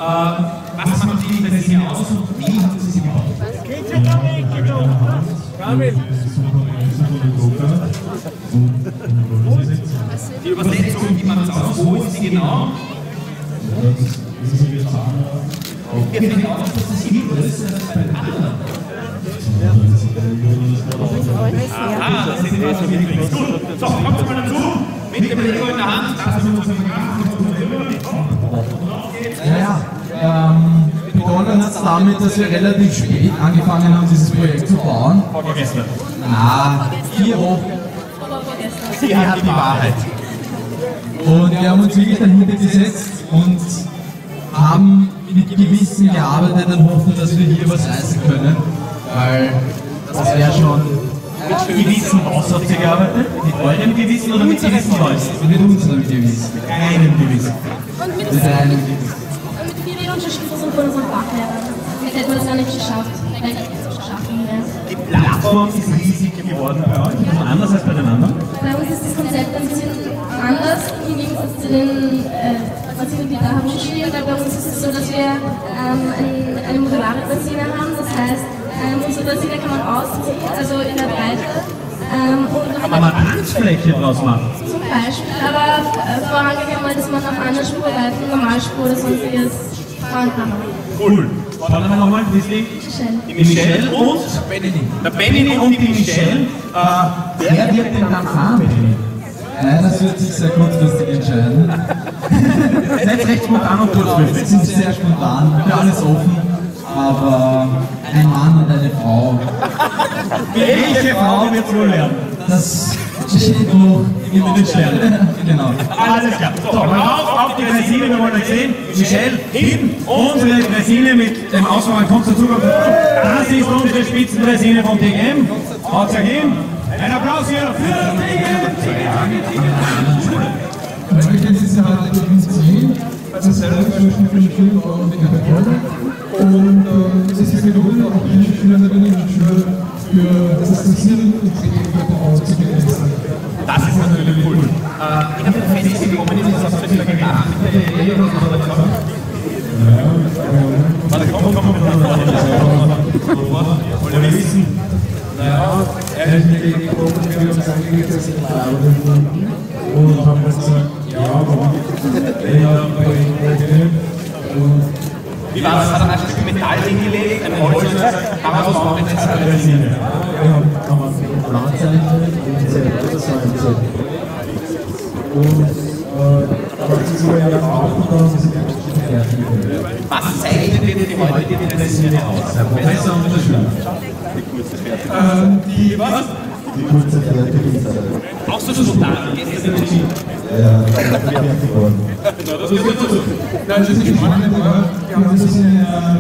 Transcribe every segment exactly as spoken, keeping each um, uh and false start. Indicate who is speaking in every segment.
Speaker 1: was macht die Draisine aus und wie hat sie sie gebaut? Die Übersetzung, wie macht es aus? Wo ist sie genau? Wir finden auch, dass das hier größer ist als bei den anderen. Aha, das sind also wirklich gut. So, kommt mal dazu, mit dem Lego in der Hand, das ist unser
Speaker 2: Ja, ja. Ähm, begonnen hat es damit, dass wir relativ spät angefangen haben, dieses Projekt zu bauen.
Speaker 1: Vorgestern.
Speaker 2: Ah, vier Wochen.
Speaker 1: Sie hat die Wahrheit.
Speaker 2: Und wir haben uns wirklich dahinter gesetzt und haben mit Gewissen gearbeitet und hoffen, dass wir hier was reißen können. Weil das wäre schon...
Speaker 1: Mit Gewissen aus habt ihr gearbeitet? Mit eurem Gewissen oder mit Gewissen Leuten?
Speaker 2: Mit unserem Gewissen.
Speaker 1: Mit einem Gewissen.
Speaker 3: Und mit,
Speaker 2: Mit einem Gewissen.
Speaker 3: und mit vier Unterschriften von unserem Fachlehrer. Jetzt hätten wir das ja nicht geschafft. Vielleicht hätten wir es schaffen.
Speaker 1: Die Plattform ist riesig geworden bei euch, also anders als bei den anderen.
Speaker 3: Bei uns ist das Konzept ein bisschen anders, im Gegensatz zu den, äh, was wir da herumstehen, weil bei uns ist es so, dass wir ähm, ein, eine modulare Draisine haben, das heißt, ähm, unsere Draisine kann man ausziehen, also in der Breite. Ähm, und
Speaker 1: Kann man mal Tanzfläche draus machen?
Speaker 3: zum Beispiel, aber äh, vorangegangen mal, dass man auf einer Spurweite, Normalspur oder sonstiges fahren kann.
Speaker 1: Cool. Schauen wir nochmal, wie es liegt. Die Michelle und der Benny und die Michelle. Äh, wer wird denn dann fahren, Benny?
Speaker 2: Nein, das wird sich sehr kurzfristig entscheiden.
Speaker 1: Seid recht spontan und
Speaker 2: Wir
Speaker 1: kurzfristig.
Speaker 2: sind sehr spontan, für alles offen, aber ein Mann und eine Frau,
Speaker 1: Welche Frau wird es wohl werden?
Speaker 2: das steht noch in den Sternen. Genau.
Speaker 1: Alles klar. So, mal rauf auf die Draisine, wir wollen euch sehen. Michelle, hin, unsere Draisine mit dem Auswahl kommt dazu. Das ist unsere Spitzendraisine vom T G M. Haut's ja hin. Ein Applaus hier für das T G M.
Speaker 4: Das ist ja halt eben zehn, also selber schon für die Schüler und die Betreuung. Und äh, es ist ja gelungen, auch die Schülerinnen und Schüler für das Interessieren und Projekte zu begeistern.
Speaker 1: Das ist natürlich cool. Äh, ich habe festgekommen, ist das auch wieder gedacht mit der Idee oder so? Warte, komm, komm, komm. Wollen wir wissen?
Speaker 4: Naja, er ist mir gekommen, wir haben uns eingesetzt und haben gesagt, ja, warum nicht? Ja, bei Ihnen.
Speaker 1: Wie war das? Hat er ein Stück Metall hingelegt, ein Holz und gesagt, daraus bauen wir jetzt eine Draisine.
Speaker 4: Ja, kann man viel Plan zeichnen und sehr große Sachen zeichnen. Und aber das ist so ja auch und dann sind wir fertig.
Speaker 1: Was zeichnet denn die heutige Draisine aus?
Speaker 4: Besser und schön. Ähm, die was? Die kurze Fertigungszeit.
Speaker 1: Auch so spontan, gestern in Ski.
Speaker 4: Ja, das ist fertig geworden. Nein, das ist spannend, ja. Wir haben das in einer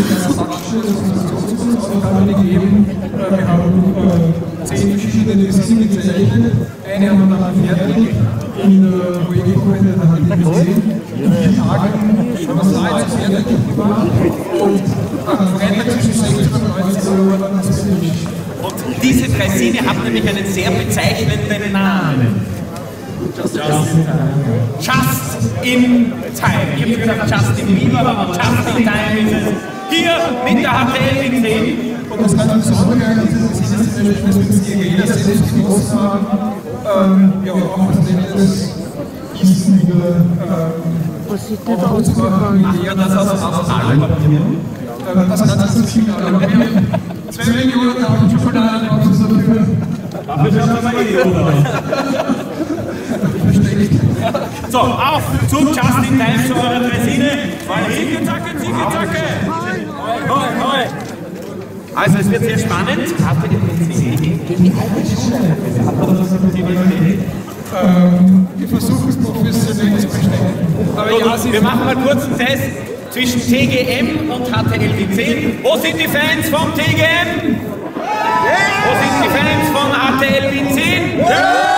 Speaker 4: Satzstelle gegeben. Wir haben zehn verschiedene Draisinen gezeichnet. Eine haben wir dann fertig. In der Projektgruppe der H T B zehn. In vier Tagen haben wir das alles fertig gemacht. Und am Freitag zwischen sechzehn und neunzehn Uhr war das fertig.
Speaker 1: Und diese Draisine hat nämlich einen sehr bezeichnenden Namen. Just in Time. Ich habe gesagt Just in Bieber, aber Just in Time ist es. Hier mit der H T L in zehn.
Speaker 4: Und das kann uns auch gerne, das ist das jeder selbst genossen haben. Ähm, ja, auch das letztes Gießen über
Speaker 5: Was sieht denn da ausgegangen?
Speaker 1: Ja, das aus Alupapier.
Speaker 4: Was hat das zu tun? Zwei Millionen haben die Schokolade auch so dafür.
Speaker 1: Dafür sind wir mal Idioten. So, auf zum Just in Time zu eurer Draisine. Zicke-Zacke, Zicke-Zacke. Hoi, hoi. Also es wird sehr spannend. Habt ihr den
Speaker 4: Ähm, wir versuchen es professionell zu verstecken. Aber ja,
Speaker 1: Gut, wir machen mal kurz einen Test zwischen T G M und H T L W zehn. Wo sind die Fans vom T G M? Wo sind die Fans von H T L W zehn? Ja,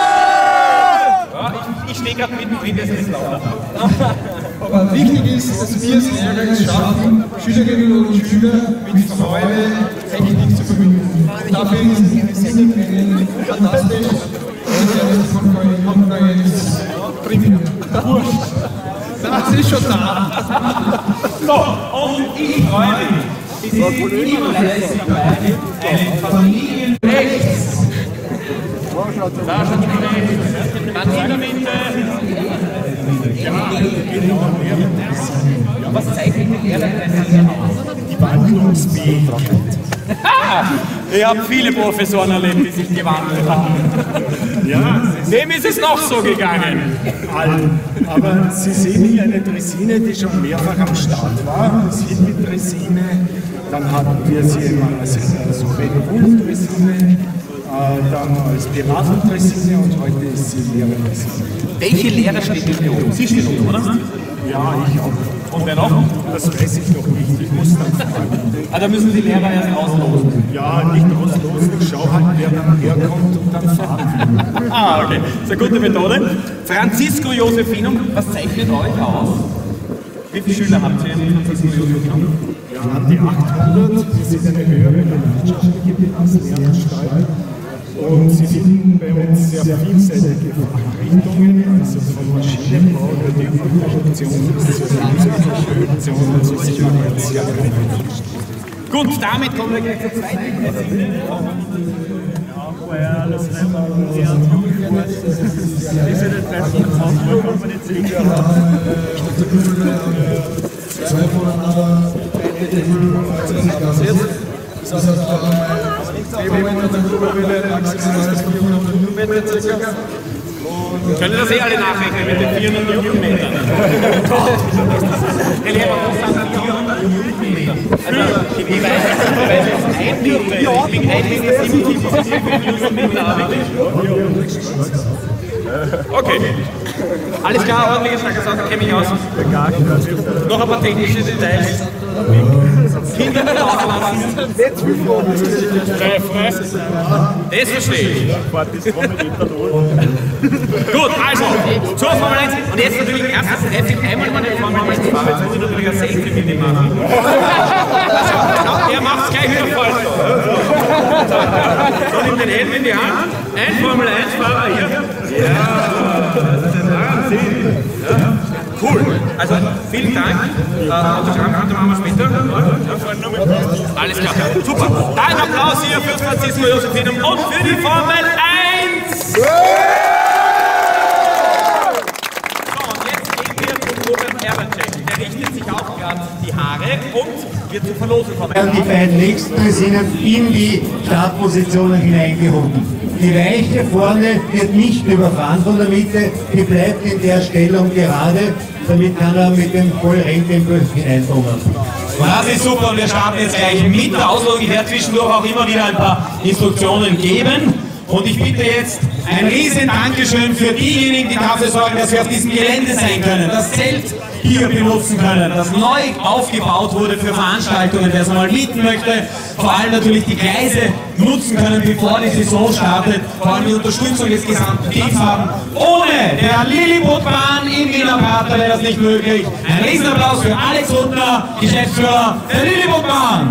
Speaker 1: ich, ich stehe gerade mittendrin, das ist lauter.
Speaker 4: aber wichtig ist, dass wir es Lehrgänge schaffen, Schülerinnen und Schüler mit Freude Technik zu verbinden. Dafür ist diese Sendung fantastisch. Und der von euch ist prima.
Speaker 6: Das ist schon da.
Speaker 1: So, und ich freue mich. Sie sind immer fleißig dabei, eine Familienrechts.
Speaker 6: Da schon die ganz in der Mitte. Was zeichnet die Lehrer aus? Die Wandlungsfähigkeit. Ich habe viele Professoren erlebt, die sich gewandelt haben. Ja, dem ist es noch so gegangen.
Speaker 7: Allen. Aber Sie sehen hier eine Draisine, die schon mehrfach am Start war. Das Hidden-Draisine, dann hatten wir sie einmal als Red-Bull-Draisine, dann als Piraten-Draisine und heute ist sie Lehrer-Draisine.
Speaker 6: Welche Lehrer steht hier oben? Sie stehen oben, oder?
Speaker 7: Ja, ich auch.
Speaker 6: Und wer noch?
Speaker 7: Das weiß ich noch nicht. Ich muss dann fragen.
Speaker 6: Ah, da müssen die Lehrer erst auslosen.
Speaker 7: Ja, nicht auslosen. Ich schaue halt, wer dann herkommt und dann fahren.
Speaker 6: Ah, okay. Das ist eine gute Methode. Francisco Josephinum, was zeichnet euch aus? Wie viele Schüler habt ihr in Francisco Josephinum?
Speaker 7: Ja, an die achthundert. Sie sind eine höhere landwirtschaftliche Bildungslehranstalt. Und Sie finden bei uns sehr vielseitige Fachrichtungen, also von Maschinenbau, der Produktion bis zur Produktion, also Sicherheit sehr breit.
Speaker 6: Gut, damit kommen wir gleich zur zweiten Draisine.
Speaker 4: Zwei voneinander, das heißt,
Speaker 6: Können das eh alle nachrechnen mit den vierhundert Newtonmetern? Der Lehrer muss sagen, vierhundert Newtonmeter. Also, die Weise ist ein Meter. Ich bin ein Meter siebenundsiebzig Newtonmeter. Okay. Alles klar, ordentliche Sache, kenne mich aus. Noch ein paar technische Details. Kinder auslassen. Das verstehe ich. Gut, also, zur Formel eins. Und jetzt natürlich erstes Treffig einmal meine Formel eins Fahrer. Jetzt muss ich natürlich ein Selfie mit ihm machen. Er macht es gleich wieder falsch. So, nimmt den Helm in die Hand. Ein Formel eins Fahrer hier. Ja, das ist ein Wahnsinn. Ja. Cool. Also, vielen Dank. Äh, Autogrammkarte machen wir später. Alles klar. Super. Da ein Applaus hier für Francisco Josephinum und für die Formel eins. So, und jetzt gehen wir zum Robert Erbencheck. Der richtet sich auch gerade die Haare und wird zur Verlosung kommen.
Speaker 8: Die beiden nächsten Draisinen in die Startpositionen hineingehoben. Die Weiche vorne wird nicht überfahren von der Mitte, die bleibt in der Stellung gerade, damit kann er mit dem Vollrenntempo hineindonnern.
Speaker 1: Das ist super und wir starten jetzt gleich mit der Auslosung. Ich werde zwischendurch auch immer wieder ein paar Instruktionen geben. Und ich bitte jetzt ein riesen Dankeschön für diejenigen, die dafür sorgen, dass wir auf diesem Gelände sein können, das Zelt hier benutzen können, das neu aufgebaut wurde für Veranstaltungen, wer es mal mieten möchte, vor allem natürlich die Gleise nutzen können, bevor die Saison startet, vor allem die Unterstützung des gesamten Teams haben. Ohne der Lilliputbahn im Wiener Prater wäre das nicht möglich. Ein Riesenapplaus für Alex Huttner, Geschäftsführer der Lilliputbahn.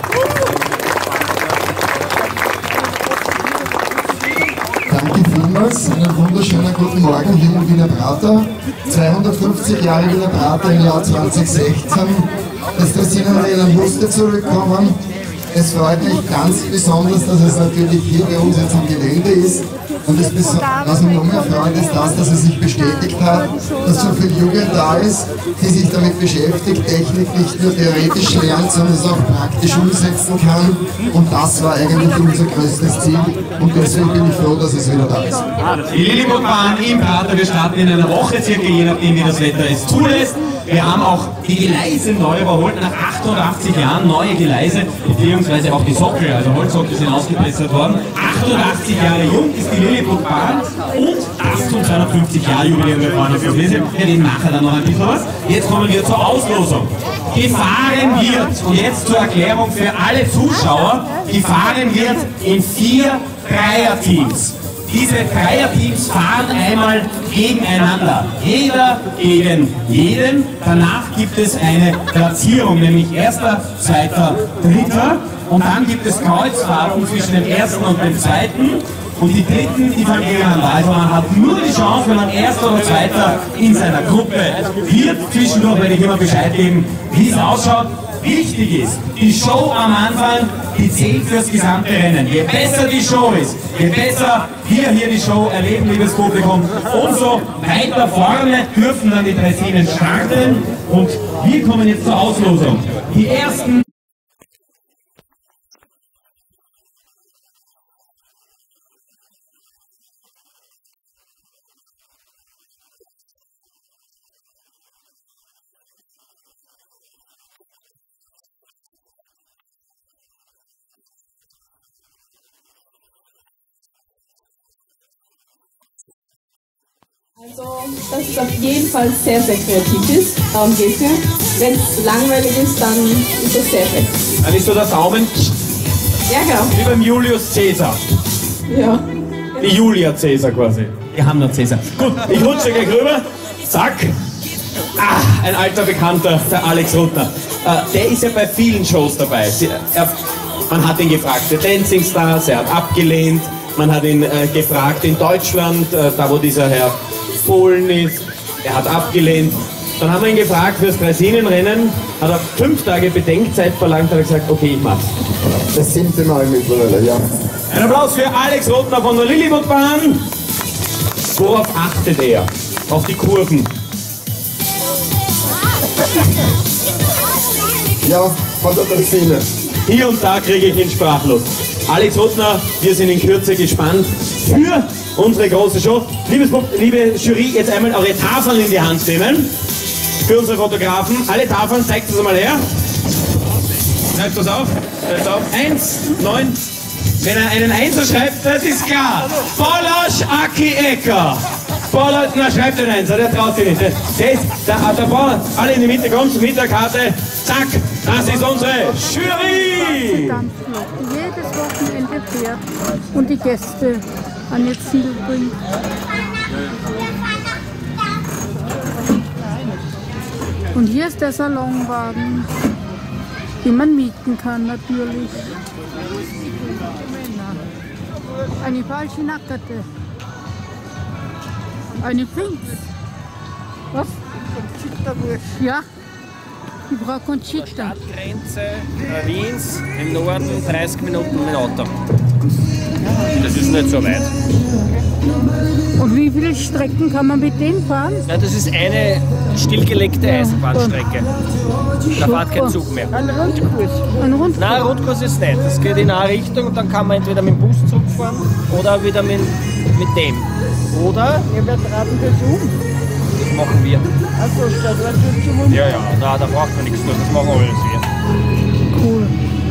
Speaker 9: Danke vielmals, einen wunderschönen guten Morgen hier im Wiener Prater. zweihundertfünfzig Jahre Wiener Prater im Jahr zweitausendsechzehn. Das Draisinenrennen musste zurückkommen. Es freut mich ganz besonders, dass es natürlich hier bei uns jetzt am Gelände ist. Und das, was mich noch mehr freut, ist das, dass es sich bestätigt hat, dass so viel Jugend da ist, die sich damit beschäftigt, Technik nicht nur theoretisch lernt, sondern es auch praktisch umsetzen kann. Und das war eigentlich unser größtes Ziel. Und deswegen bin ich froh, dass es wieder da ist.
Speaker 1: Die Lilliputbahn im Prater, wir starten in einer Woche circa, je nachdem wie das Wetter es zulässt. Wir haben auch die Gleise neu überholt, nach achtundachtzig Jahren neue Gleise, beziehungsweise auch die Sockel, also Holzsockel sind ausgebessert worden. achtundachtzig Jahre jung ist die Lilliputbahn und das zum zweihundertfünfzig Jahre Jubiläum der Freunde von Wiesel. Wir reden nachher dann noch ein bisschen was. Jetzt kommen wir zur Auslosung. Gefahren wird, und jetzt zur Erklärung für alle Zuschauer, gefahren wird in vier Dreierteams. Diese Dreierteams fahren einmal gegeneinander. Jeder gegen jeden. Danach gibt es eine Platzierung, nämlich erster, zweiter, dritter. Und dann gibt es Kreuzfahrten zwischen dem ersten und dem zweiten. und die dritten, die fangen gegeneinander. Also man hat nur die Chance, wenn man Erster oder Zweiter in seiner Gruppe wird. Zwischendurch werde ich immer Bescheid geben, wie es ausschaut. Wichtig ist, die Show am Anfang, die zählt fürs gesamte Rennen. Je besser die Show ist, je besser wir hier die Show erleben, liebes Publikum, umso weiter vorne dürfen dann die Draisinen starten. Und wir kommen jetzt zur Auslosung. Die ersten...
Speaker 10: Also, dass es auf jeden Fall sehr, sehr kreativ ist. Darum geht es ja. Wenn es langweilig ist, dann ist es sehr schlecht.
Speaker 1: Dann ist so der Daumen
Speaker 10: Ja, genau.
Speaker 1: wie beim Julius Caesar.
Speaker 10: Ja.
Speaker 1: Die Julia Caesar quasi. Wir haben noch Caesar. Gut, ich rutsche gleich rüber. Zack. Ah, ein alter Bekannter, der Alex Ruttner. Äh, der ist ja bei vielen Shows dabei. Sie, er, man hat ihn gefragt, der Dancing Stars, er hat abgelehnt. Man hat ihn äh, gefragt in Deutschland, äh, da wo dieser Herr Polen ist, er hat abgelehnt. Dann haben wir ihn gefragt fürs Draisinenrennen, hat er fünf Tage Bedenkzeit verlangt, hat er gesagt, okay, ich mach's.
Speaker 9: Das siebte Mal mittlerweile, ja.
Speaker 1: Ein Applaus für Alex Ruttner von der Lilliputbahn. Worauf achtet er? Auf die Kurven.
Speaker 9: Ja, von der Draisine.
Speaker 1: Hier und da kriege ich ihn sprachlos. Alex Ruttner, wir sind in Kürze gespannt für unsere große Show. Liebes, liebe Jury, jetzt einmal eure Tafeln in die Hand nehmen. Für unsere Fotografen. Alle Tafeln, zeigt das mal her. Schreibt das auf. Schreibt auf. Eins, neun. Wenn er einen Einser schreibt, das ist klar. Bolasch Aki Ecker. Bolasch, na schreibt den Einser, der traut sich nicht. Der ist, der, der Bolasch, alle in die Mitte, kommt mit der Karte. Zack, das ist unsere Jury.
Speaker 5: Jedes Wochenende fährt und die Gäste an ihr Ziel bringt. Und hier ist der Salonwagen, den man mieten kann natürlich. Eine falsche Nackerte. Eine Prinz. Was? Ja. Die Frau Conchita.
Speaker 11: Stadtgrenze Wiens im Norden, dreißig Minuten mit dem Auto. Das ist nicht so weit.
Speaker 5: Und wie viele Strecken kann man mit denen fahren?
Speaker 11: Ja, das ist eine stillgelegte Eisenbahnstrecke. Da fährt kein Zug mehr.
Speaker 5: Ein Rundkurs? Ein Rundkurs?
Speaker 11: Nein, ein Rundkurs ist nicht. Das geht in eine Richtung und dann kann man entweder mit dem Buszug fahren oder wieder mit, mit dem. Oder?
Speaker 5: Ja, wer traten das um?
Speaker 11: Das machen wir.
Speaker 5: Also statt was zum um?
Speaker 11: Ja, ja, da, da braucht man nichts tun. Das machen alles wir.
Speaker 5: Cool.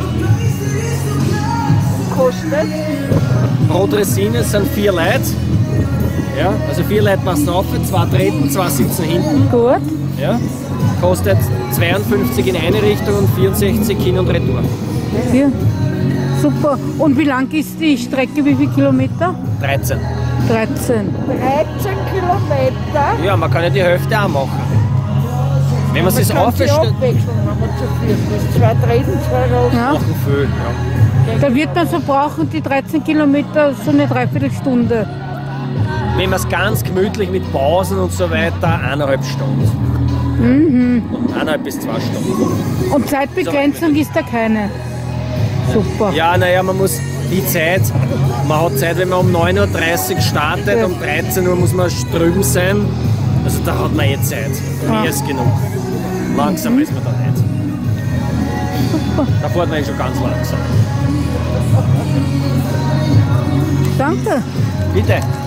Speaker 5: Kostet?
Speaker 11: Pro Draisine sind vier Leute. Ja, also vier Leute passen auf, zwei treten, zwei sitzen hinten.
Speaker 5: Gut.
Speaker 11: Ja, kostet zweiundfünfzig in eine Richtung und vierundsechzig hin und retour.
Speaker 5: Ja. Super. Und wie lang ist die Strecke? Wie viele Kilometer?
Speaker 11: dreizehn.
Speaker 5: dreizehn. dreizehn Kilometer?
Speaker 11: Ja, man kann ja die Hälfte auch machen. Wenn man es aufstellt.
Speaker 5: Zwei treten, zwei raus. Ja.
Speaker 11: Machen viel, ja.
Speaker 5: Da wird man so brauchen, die dreizehn Kilometer, so eine Dreiviertelstunde.
Speaker 11: Wenn man es ganz gemütlich mit Pausen und so weiter, eineinhalb Stunden.
Speaker 5: Mhm.
Speaker 11: Eineinhalb bis zwei Stunden.
Speaker 5: Und Zeitbegrenzung ist da keine? Super.
Speaker 11: Ja, naja, man muss die Zeit, man hat Zeit, wenn man um neun Uhr dreißig startet, ja. Um dreizehn Uhr muss man drüben sein. Also da hat man eh Zeit. Mehr ist genug. Langsam mhm. ist man da nicht. Super. Da fährt man eh schon ganz langsam.
Speaker 5: Danke.
Speaker 11: Bitte.